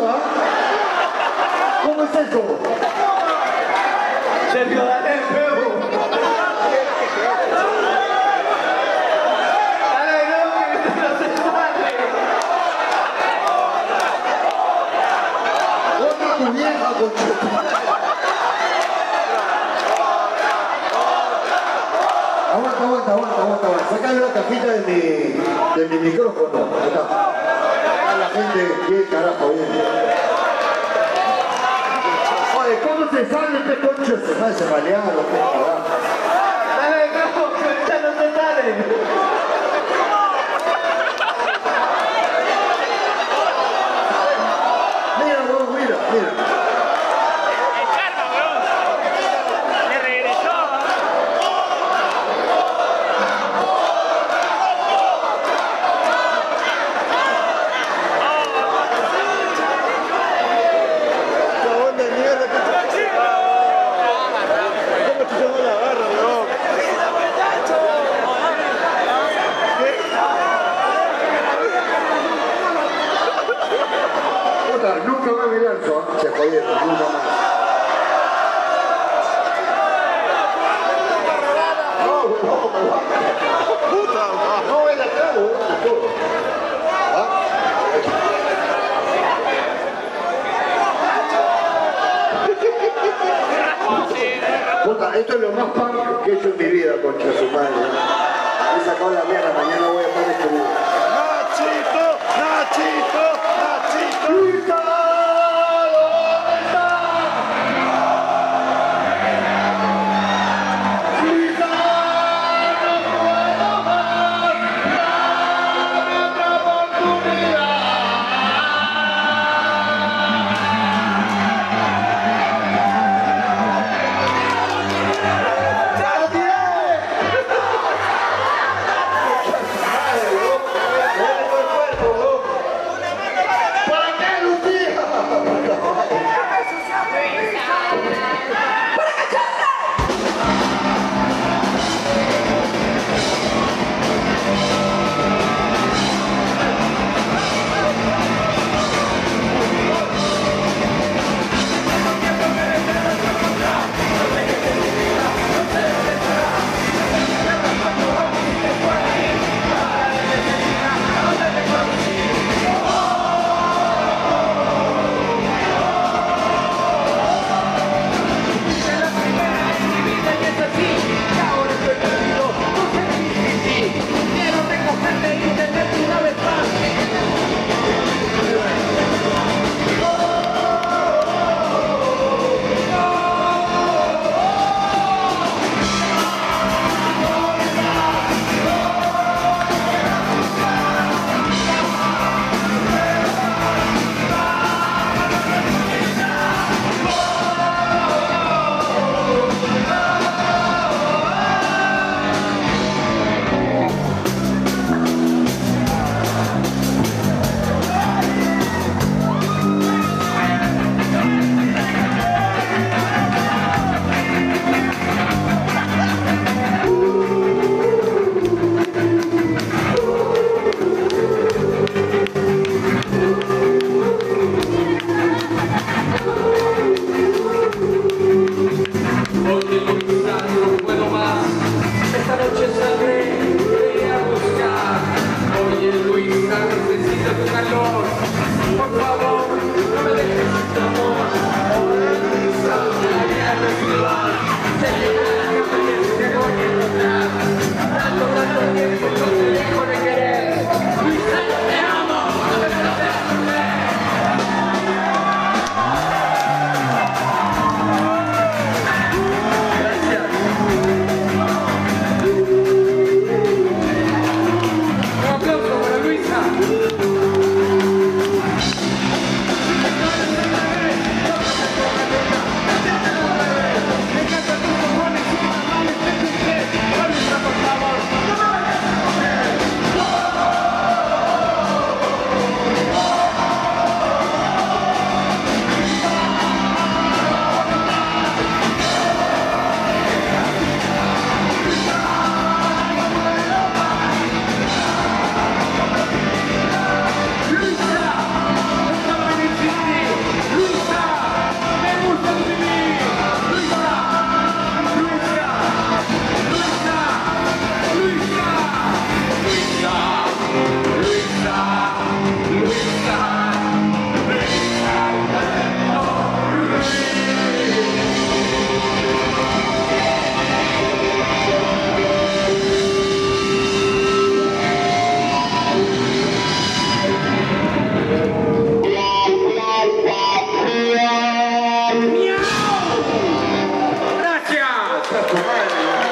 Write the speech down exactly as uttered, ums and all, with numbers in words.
puta. ¿Cómo es eso? Sergio, dale el huevo. Dale el huevo que no se sale. Otra tu vieja, concha. Aguanta, aguanta, aguanta, aguanta, aguanta. Sacale la cajita de mi, de mi micrófono. Ahí está. A la gente, bien carajo, bien. Oye, ¿cómo se sale este concho? Se sale, se malearon, qué carajo. Dale el huevo que ahorita no se sale. Mira, weón, mira, mira. Nunca más me lanzo, se jodieron, nunca más. No, no, puta, no, es acá, todo. ¿Ah? Puta, esto es lo más punk que he hecho en mi vida, concha su madre. Me he sacado la mierda mañana.